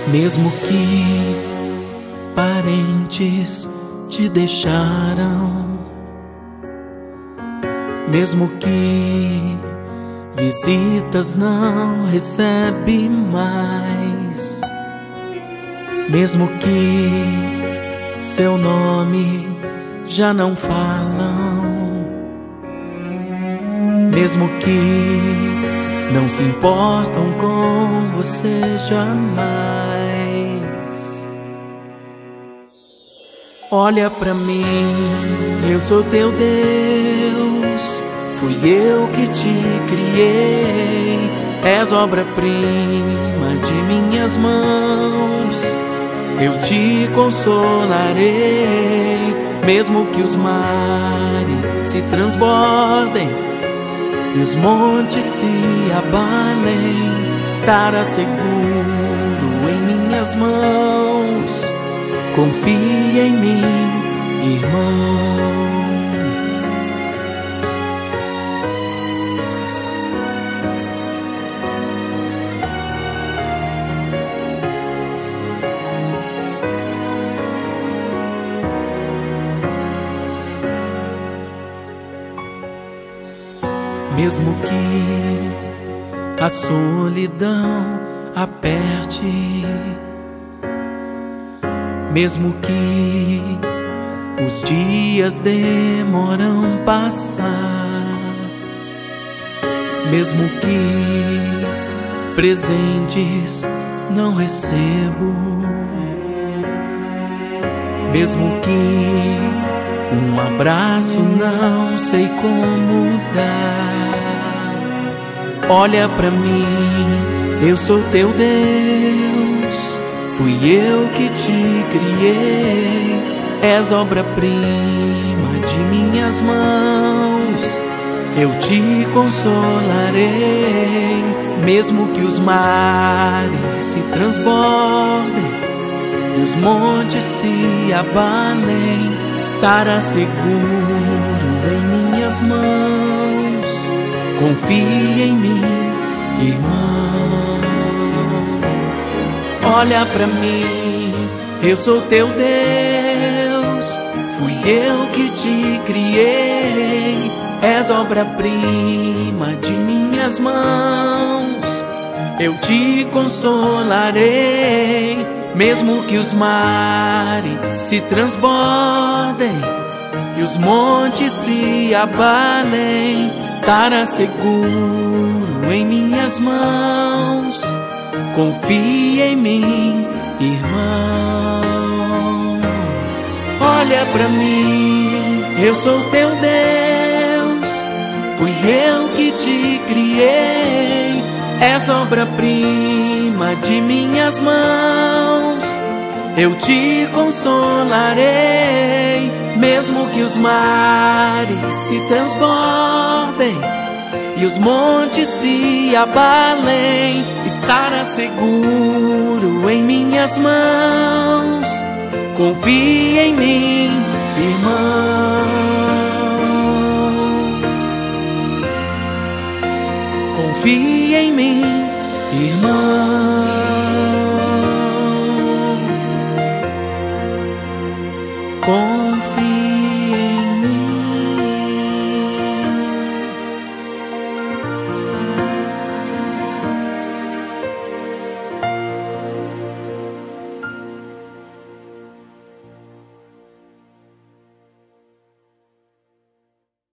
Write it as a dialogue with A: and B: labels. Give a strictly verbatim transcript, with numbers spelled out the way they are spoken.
A: Mesmo que parentes te deixaram, mesmo que visitas não recebe mais, mesmo que seu nome já não falam, mesmo que não se importam com você jamais. Olha pra mim, eu sou teu Deus, fui eu que te criei, és obra-prima de minhas mãos, eu te consolarei. Mesmo que os mares se transbordem e os montes se abalem, estará seguro em minhas mãos. Confia em mim, irmão. Mesmo que a solidão aperte, mesmo que os dias demoram passar, mesmo que presentes não recebo, mesmo que um abraço não sei como dar, olha pra mim, eu sou teu Deus, fui eu que te criei, és obra-prima de minhas mãos, eu te consolarei. Mesmo que os mares se transbordem e os montes se abalem, estará seguro em minhas mãos. Confia em mim, irmão. Olha pra mim, eu sou teu Deus, fui eu que te criei, és obra-prima de minhas mãos, eu te consolarei. Mesmo que os mares se transbordem e os montes se abalem, estará seguro em minhas mãos. Confia em mim, irmão. Olha pra mim, eu sou teu Deus, fui eu que te criei, és obra-prima de minhas mãos, eu te consolarei. Mesmo que os mares se transbordem e os montes se abalem, estará seguro em minhas mãos. Confia em mim, irmão. Confia em mim, irmão. Confia.